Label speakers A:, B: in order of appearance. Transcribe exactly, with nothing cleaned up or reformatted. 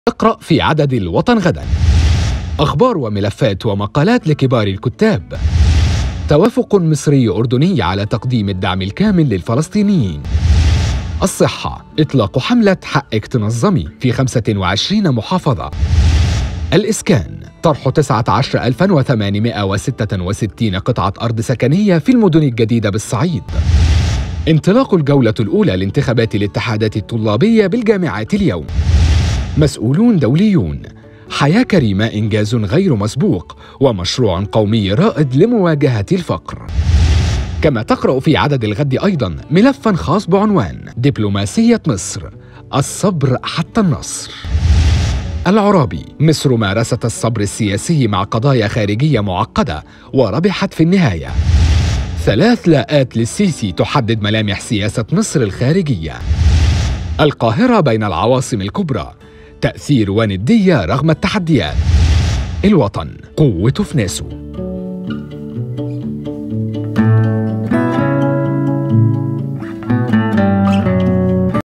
A: اقرأ في عدد الوطن غدا. أخبار وملفات ومقالات لكبار الكتاب. توافق مصري أردني على تقديم الدعم الكامل للفلسطينيين. الصحة، إطلاق حملة حقك تنظمي في خمسة وعشرين محافظة. الإسكان، طرح تسعة عشر ألفاً وثمانمائة وستة وستين قطعة أرض سكنية في المدن الجديدة بالصعيد. انطلاق الجولة الأولى لانتخابات الاتحادات الطلابية بالجامعات اليوم. مسؤولون دوليون، حياة كريمة إنجاز غير مسبوق ومشروع قومي رائد لمواجهة الفقر. كما تقرأ في عدد الغد أيضاً ملفاً خاص بعنوان دبلوماسية مصر، الصبر حتى النصر. العرابي، مصر مارست الصبر السياسي مع قضايا خارجية معقدة وربحت في النهاية. ثلاث لاءات للسيسي تحدد ملامح سياسة مصر الخارجية. القاهرة بين العواصم الكبرى، تأثير وندية رغم التحديات. الوطن، قوته في ناسه.